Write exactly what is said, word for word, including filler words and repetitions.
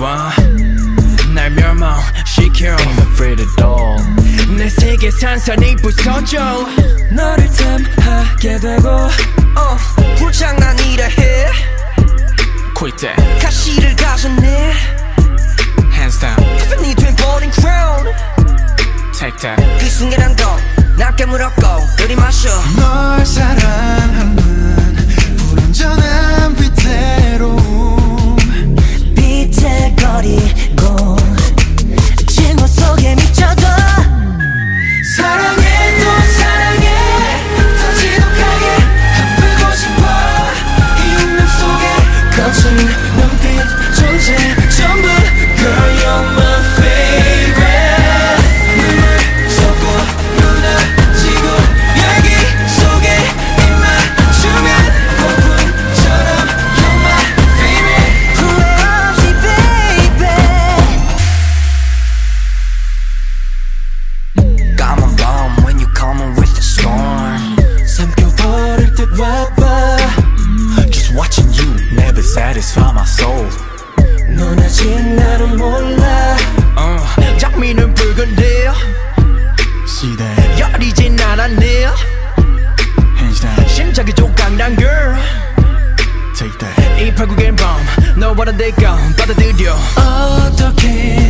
와 날 멸망시켜 Ain't afraid at all. 내 세계 산산이 부서져 너를 탐하게 되고 uh, 불장난이라 해 Quit that. 가시를 가졌네 Hands down. 팬이 돼버린 crown Take that. 그 순간한 거날 깨물었고 들이마셔 널 사랑하는 불완전한 위태로움 비틀거리고 징후 속에 미쳐도 사랑해 또 사랑해 더 지독하게 아프고 싶어 이 운명 속에 거친 눈빛 존재 전부 Girl you're my favorite 눈물 쏟고 무너지고 열기 속에 입 맞추면 폭풍처럼 You're my favorite 후회 없이 baby Come on bomb when you coming with the storm 삼켜버릴 듯 와봐 Just watching you never satisfy my soul. 넌 아직 나를 몰라 uh, 장미는 붉은데 See that? 열이진 않았네 Hands down. 심장이 조각난 girl Take that. 이 팔국의 밤 너와는 내가 받아들여 어떻게